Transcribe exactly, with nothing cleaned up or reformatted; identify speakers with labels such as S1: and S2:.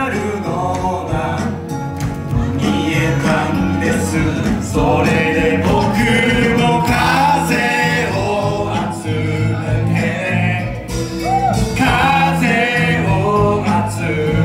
S1: なるのが見えたんです。それで僕も風を集めて風を集めて